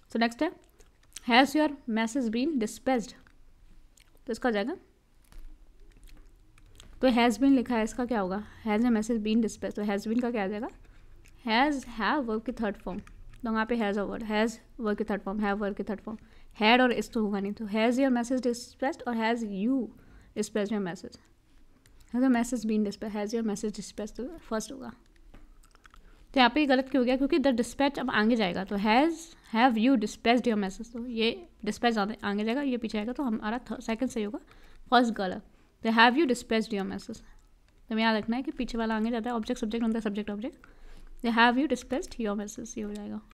सो next है has your message been dispatched, तो इसका हो जाएगा, तो हैज़ बीन लिखा है, इसका क्या होगा, has a message been dispatched, तो हैज़ बीन का क्या आ जाएगा, हैज़ हैव वर्ब की थर्ड फॉर्म, तो वहाँ पे has a word, has verb की थर्ड फॉर्म, हैव वर्ब की थर्ड फॉर्म, हैड और इस तो होगा नहीं, तो हैज़ योर मैसेज डिस्पैच्ड और has you dispatched your message, has your message been dispatched, has your message dispatched, तो फर्स्ट होगा। तो यहाँ पे गलत क्यों हो गया, क्योंकि द डिस्पैच अब आगे जाएगा, तो have you dispatched your message, तो ये डिस्पैच आगे जाएगा, ये पीछे आएगा, तो हमारा सेकंड सही होगा, फर्स्ट गलत। तो have you dispatched your message, तो हमें याद रखना है कि पीछे वाला आगे जाता है, ऑब्जेक्ट सब्जेक्ट बनता है, सब्जेक्ट ऑब्जेक्ट, तो have you dispatched your message, ये हो जाएगा।